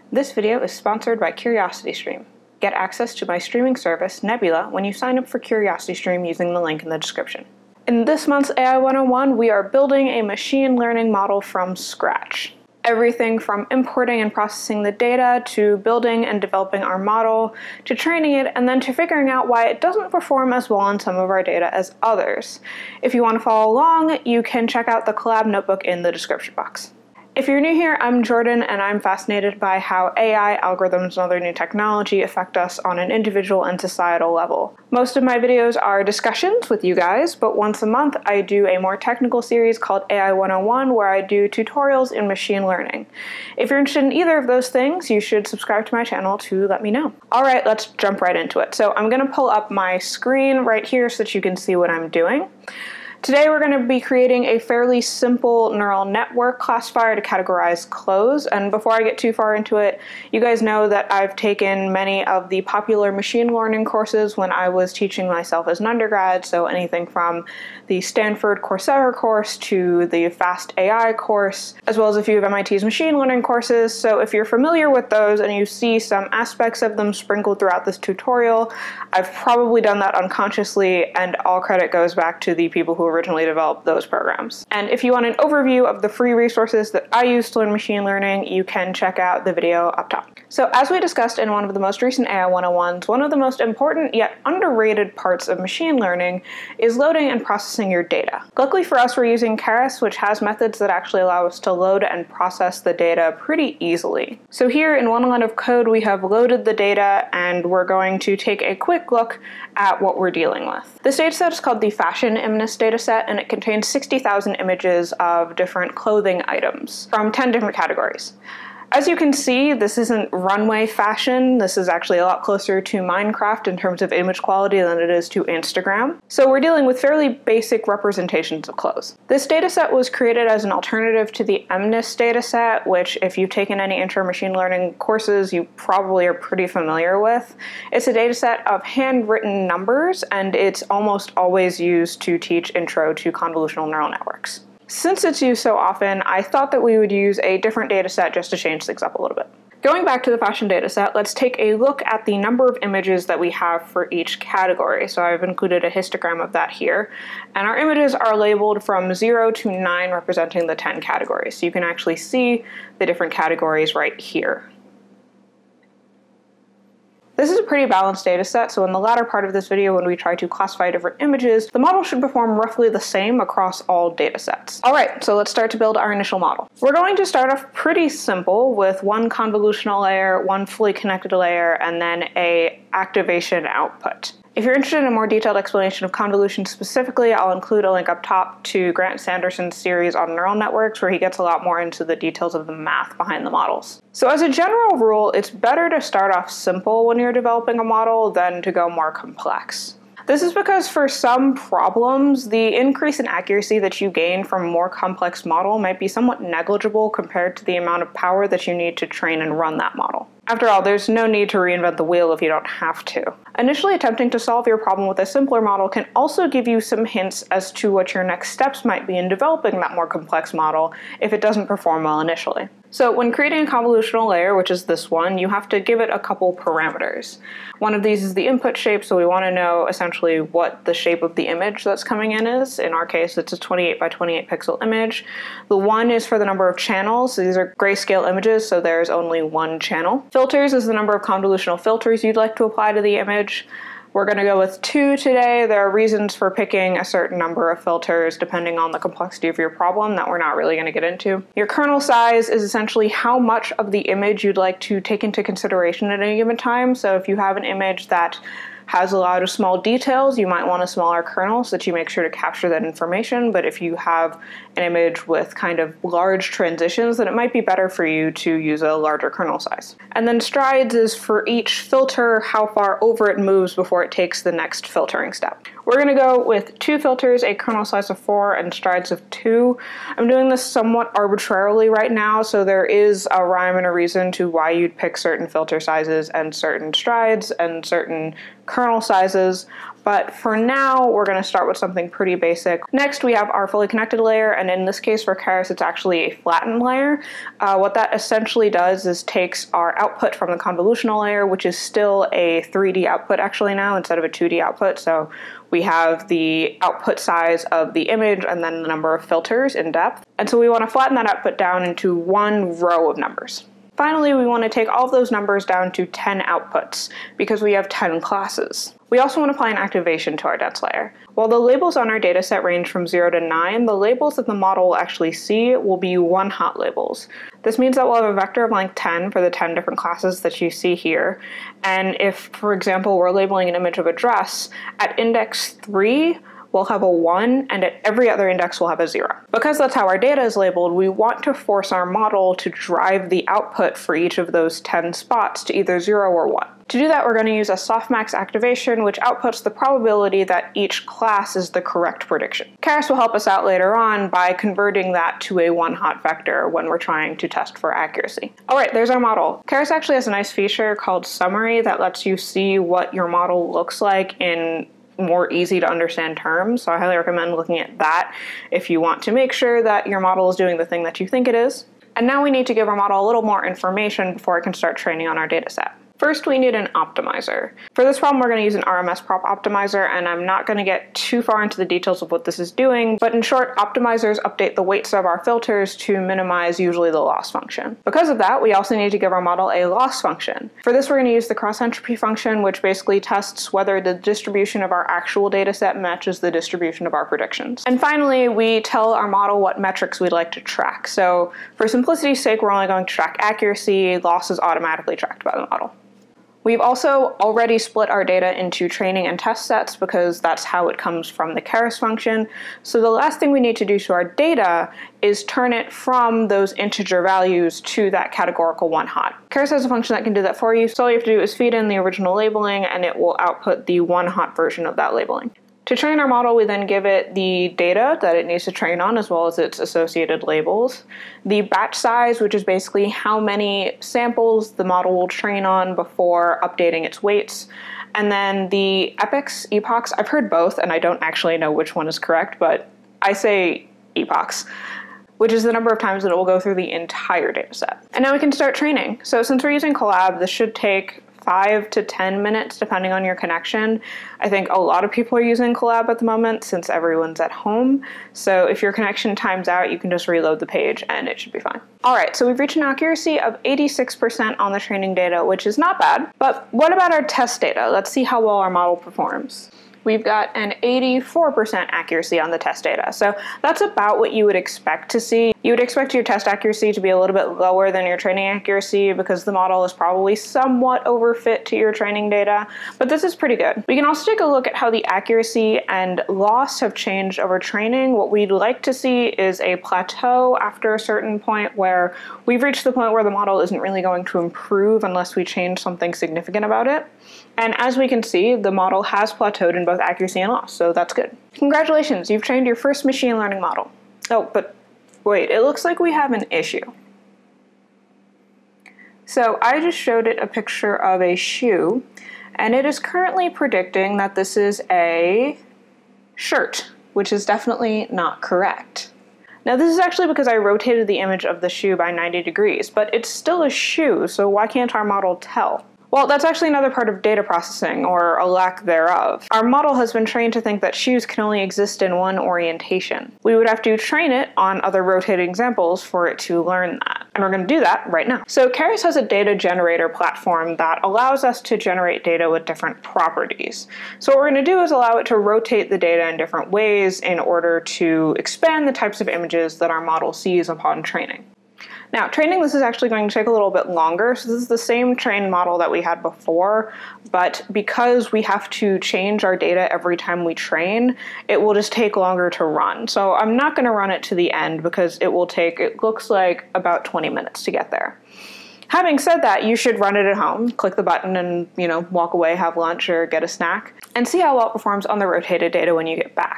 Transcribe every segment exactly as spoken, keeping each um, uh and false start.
This video is sponsored by CuriosityStream. Get access to my streaming service, Nebula, when you sign up for CuriosityStream using the link in the description. In this month's A I one oh one, we are building a machine learning model from scratch. Everything from importing and processing the data, to building and developing our model, to training it, and then to figuring out why it doesn't perform as well on some of our data as others. If you want to follow along, you can check out the collab notebook in the description box. If you're new here, I'm Jordan, and I'm fascinated by how A I, algorithms, and other new technology affect us on an individual and societal level. Most of my videos are discussions with you guys, but once a month I do a more technical series called A I one oh one where I do tutorials in machine learning. If you're interested in either of those things, you should subscribe to my channel to let me know. Alright, let's jump right into it. So I'm going to pull up my screen right here so that you can see what I'm doing. Today we're going to be creating a fairly simple neural network classifier to categorize clothes, and before I get too far into it, you guys know that I've taken many of the popular machine learning courses when I was teaching myself as an undergrad, so anything from the Stanford Coursera course to the Fast A I course, as well as a few of M I T's machine learning courses. So if you're familiar with those and you see some aspects of them sprinkled throughout this tutorial, I've probably done that unconsciously, and all credit goes back to the people who originally developed those programs. And if you want an overview of the free resources that I use to learn machine learning, you can check out the video up top. So as we discussed in one of the most recent A I one oh ones, one of the most important yet underrated parts of machine learning is loading and processing your data. Luckily for us, we're using Keras, which has methods that actually allow us to load and process the data pretty easily. So here in one line of code, we have loaded the data, and we're going to take a quick look at what we're dealing with. This dataset is called the Fashion Imness dataset, and it contains sixty thousand images of different clothing items from ten different categories. As you can see, this isn't runway fashion. This is actually a lot closer to Minecraft in terms of image quality than it is to Instagram. So we're dealing with fairly basic representations of clothes. This dataset was created as an alternative to the Imness dataset, which if you've taken any intro machine learning courses, you probably are pretty familiar with. It's a dataset of handwritten numbers, and it's almost always used to teach intro to convolutional neural networks. Since it's used so often, I thought that we would use a different dataset just to change things up a little bit. Going back to the fashion dataset, let's take a look at the number of images that we have for each category. So I've included a histogram of that here, and our images are labeled from zero to nine, representing the ten categories. So you can actually see the different categories right here. This is a pretty balanced data set, so in the latter part of this video, when we try to classify different images, the model should perform roughly the same across all data sets. Alright, so let's start to build our initial model. We're going to start off pretty simple with one convolutional layer, one fully connected layer, and then a activation output. If you're interested in a more detailed explanation of convolution specifically, I'll include a link up top to Grant Sanderson's series on neural networks, where he gets a lot more into the details of the math behind the models. So as a general rule, it's better to start off simple when you're developing a model than to go more complex. This is because for some problems, the increase in accuracy that you gain from a more complex model might be somewhat negligible compared to the amount of power that you need to train and run that model. After all, there's no need to reinvent the wheel if you don't have to. Initially attempting to solve your problem with a simpler model can also give you some hints as to what your next steps might be in developing that more complex model if it doesn't perform well initially. So when creating a convolutional layer, which is this one, you have to give it a couple parameters. One of these is the input shape, so we want to know essentially what the shape of the image that's coming in is. In our case, it's a twenty-eight by twenty-eight pixel image. The one is for the number of channels. So these are grayscale images, so there's only one channel. Filters is the number of convolutional filters you'd like to apply to the image. We're going to go with two today. There are reasons for picking a certain number of filters depending on the complexity of your problem that we're not really going to get into. Your kernel size is essentially how much of the image you'd like to take into consideration at any given time. So if you have an image that has a lot of small details, you might want a smaller kernel so that you make sure to capture that information. But if you have an image with kind of large transitions, then it might be better for you to use a larger kernel size. And then strides is for each filter how far over it moves before it takes the next filtering step. We're going to go with two filters, a kernel size of four and strides of two. I'm doing this somewhat arbitrarily right now, so there is a rhyme and a reason to why you'd pick certain filter sizes and certain strides and certain kernel sizes, But for now, we're going to start with something pretty basic. Next, we have our fully connected layer, and in this case for Keras, it's actually a flattened layer. Uh, what that essentially does is takes our output from the convolutional layer, which is still a three D output actually now instead of a two D output. So we have the output size of the image and then the number of filters in depth. And so we want to flatten that output down into one row of numbers. Finally, we want to take all of those numbers down to ten outputs because we have ten classes. We also want to apply an activation to our dense layer. While the labels on our dataset range from zero to nine, the labels that the model will actually see will be one-hot labels. This means that we'll have a vector of length ten for the ten different classes that you see here. And if, for example, we're labeling an image of a dress, at index three, we'll have a one, and at every other index we'll have a zero. Because that's how our data is labeled, we want to force our model to drive the output for each of those ten spots to either zero or one. To do that, we're going to use a softmax activation, which outputs the probability that each class is the correct prediction. Keras will help us out later on by converting that to a one-hot vector when we're trying to test for accuracy. All right, there's our model. Keras actually has a nice feature called Summary that lets you see what your model looks like in more easy to understand terms, so I highly recommend looking at that if you want to make sure that your model is doing the thing that you think it is. And now we need to give our model a little more information before it can start training on our dataset. First, we need an optimizer. For this problem, we're going to use an R M S prop optimizer, and I'm not going to get too far into the details of what this is doing, but in short, optimizers update the weights of our filters to minimize usually the loss function. Because of that, we also need to give our model a loss function. For this, we're going to use the cross entropy function, which basically tests whether the distribution of our actual data set matches the distribution of our predictions. And finally, we tell our model what metrics we'd like to track. So for simplicity's sake, we're only going to track accuracy. Loss is automatically tracked by the model. We've also already split our data into training and test sets because that's how it comes from the Keras function. So the last thing we need to do to our data is turn it from those integer values to that categorical one-hot. Keras has a function that can do that for you, so all you have to do is feed in the original labeling and it will output the one-hot version of that labeling. To train our model, we then give it the data that it needs to train on, as well as its associated labels, the batch size, which is basically how many samples the model will train on before updating its weights, and then the epochs, epochs, I've heard both, and I don't actually know which one is correct, but I say epochs, which is the number of times that it will go through the entire dataset. And now we can start training. So since we're using Collab, this should take five to ten minutes depending on your connection. I think a lot of people are using Collab at the moment since everyone's at home. So if your connection times out, you can just reload the page and it should be fine. All right, so we've reached an accuracy of eighty-six percent on the training data, which is not bad. But what about our test data? Let's see how well our model performs. We've got an eighty-four percent accuracy on the test data. So that's about what you would expect to see. You would expect your test accuracy to be a little bit lower than your training accuracy because the model is probably somewhat overfit to your training data, but this is pretty good. We can also take a look at how the accuracy and loss have changed over training. What we'd like to see is a plateau after a certain point where we've reached the point where the model isn't really going to improve unless we change something significant about it. And as we can see, the model has plateaued in both accuracy and loss, so that's good. Congratulations, you've trained your first machine learning model. Oh, but wait, it looks like we have an issue. So I just showed it a picture of a shoe, and it is currently predicting that this is a shirt, which is definitely not correct. Now this is actually because I rotated the image of the shoe by ninety degrees, but it's still a shoe, so why can't our model tell? Well, that's actually another part of data processing, or a lack thereof. Our model has been trained to think that shoes can only exist in one orientation. We would have to train it on other rotating examples for it to learn that. And we're going to do that right now. So Keras has a data generator platform that allows us to generate data with different properties. So what we're going to do is allow it to rotate the data in different ways in order to expand the types of images that our model sees upon training. Now, training this is actually going to take a little bit longer. So this is the same trained model that we had before, but because we have to change our data every time we train, it will just take longer to run. So I'm not going to run it to the end because it will take, it looks like, about twenty minutes to get there. Having said that, you should run it at home, click the button and, you know, walk away, have lunch or get a snack, and see how well it performs on the rotated data when you get back.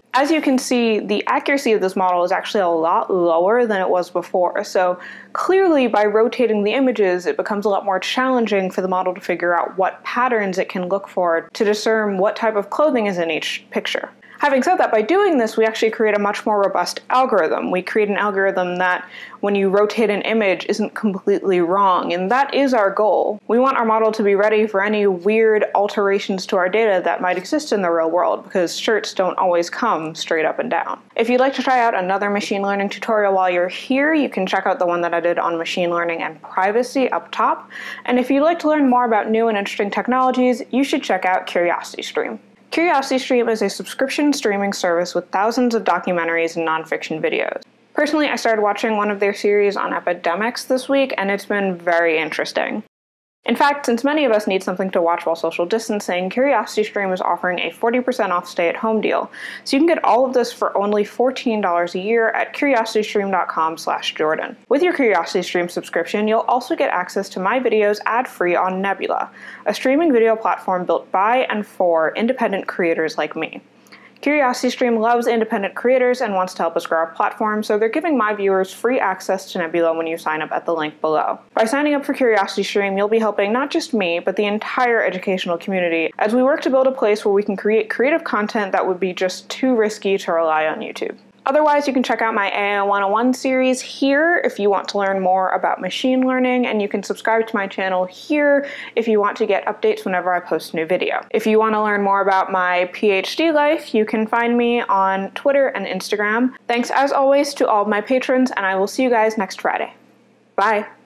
As you can see, the accuracy of this model is actually a lot lower than it was before, so clearly by rotating the images, it becomes a lot more challenging for the model to figure out what patterns it can look for to discern what type of clothing is in each picture. Having said that, by doing this, we actually create a much more robust algorithm. We create an algorithm that, when you rotate an image, isn't completely wrong, and that is our goal. We want our model to be ready for any weird alterations to our data that might exist in the real world, because shirts don't always come straight up and down. If you'd like to try out another machine learning tutorial while you're here, you can check out the one that I did on machine learning and privacy up top. And if you'd like to learn more about new and interesting technologies, you should check out CuriosityStream. CuriosityStream is a subscription streaming service with thousands of documentaries and nonfiction videos. Personally, I started watching one of their series on epidemics this week, and it's been very interesting. In fact, since many of us need something to watch while social distancing, CuriosityStream is offering a forty percent off stay-at-home deal, so you can get all of this for only fourteen dollars a year at curiositystream dot com slash Jordan. With your CuriosityStream subscription, you'll also get access to my videos ad-free on Nebula, a streaming video platform built by and for independent creators like me. CuriosityStream loves independent creators and wants to help us grow our platform, so they're giving my viewers free access to Nebula when you sign up at the link below. By signing up for CuriosityStream, you'll be helping not just me, but the entire educational community as we work to build a place where we can create creative content that would be just too risky to rely on YouTube. Otherwise, you can check out my A I one oh one series here if you want to learn more about machine learning, and you can subscribe to my channel here if you want to get updates whenever I post a new video. If you want to learn more about my PhD life, you can find me on Twitter and Instagram. Thanks as always to all of my patrons, and I will see you guys next Friday. Bye!